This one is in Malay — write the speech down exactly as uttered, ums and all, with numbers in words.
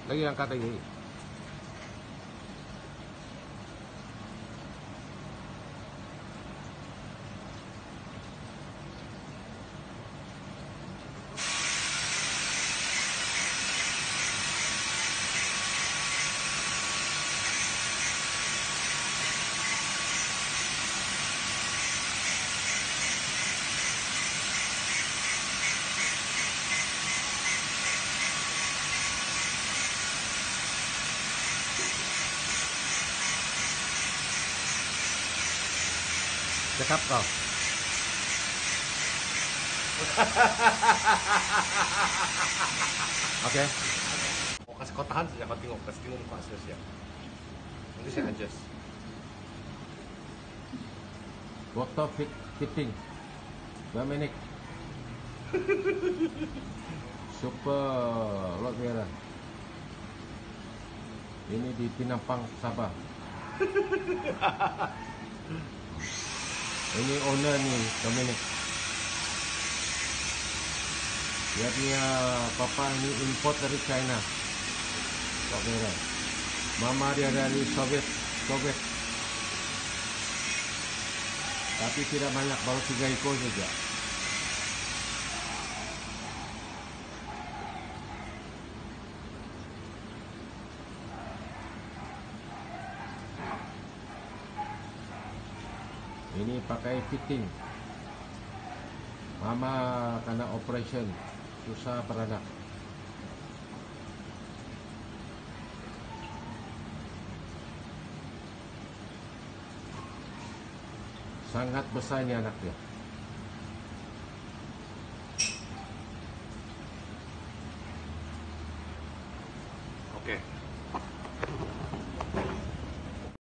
Lagi angkat lagi. Cakap kau. Okey. Kau kasih kau tahan saja, kau tengok, kasih tengok muka saya siap. Nanti saya adjust. Water fit fitting. Dominic. Super luar biasa. Ini di Pinampang, Sabah. Ini owner ni, Dominic. Dia punya papa ni import dari China. Tak kira. Mama dia dari Soviet, Soviet. Tapi tidak banyak, baru tiga ekor saja. Ini pakai fitting. Mama kena operation, susah beranak. Sangat besar ini anak dia. Okey.